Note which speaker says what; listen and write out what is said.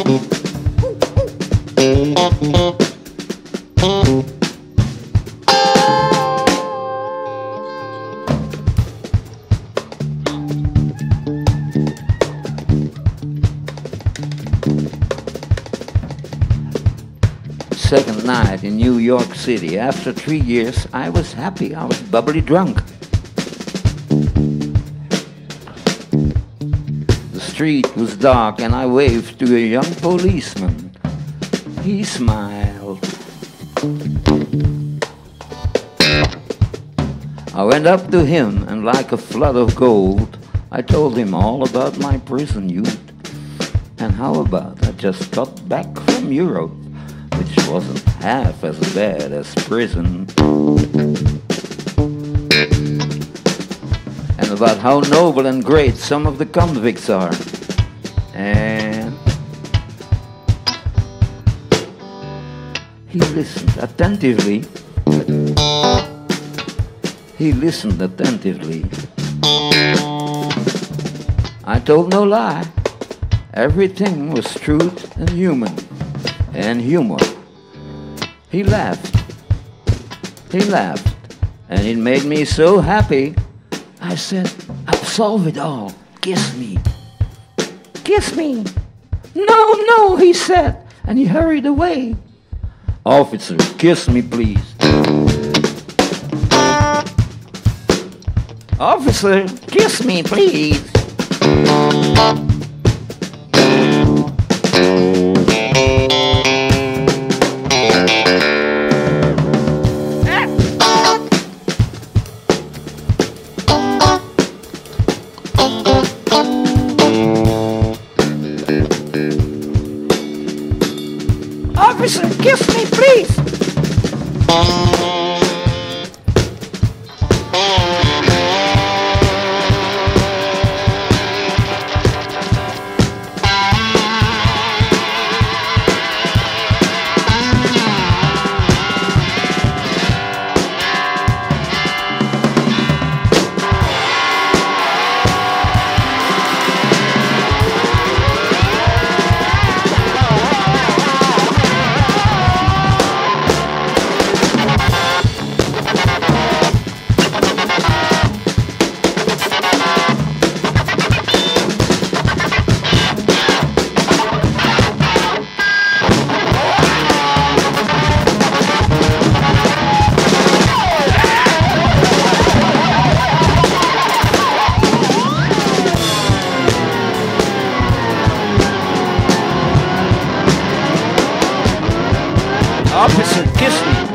Speaker 1: Second night in New York City. After 3 years, I was happy. I was bubbly drunk. The street was dark and I waved to a young policeman. He smiled. I went up to him and like a flood of gold, I told him all about my prison youth. And how about I just got back from Europe, which wasn't half as bad as prison. And about how noble and great some of the convicts are. And he listened attentively. He listened attentively. I told no lie. Everything was truth and human. And humor. He laughed, and it made me so happy. I said, absolve it all, kiss me. Kiss me. No, no, he said, and he hurried away. Officer, kiss me, please. Officer, kiss me, please. Officer, kiss me, please! Officer, kiss me.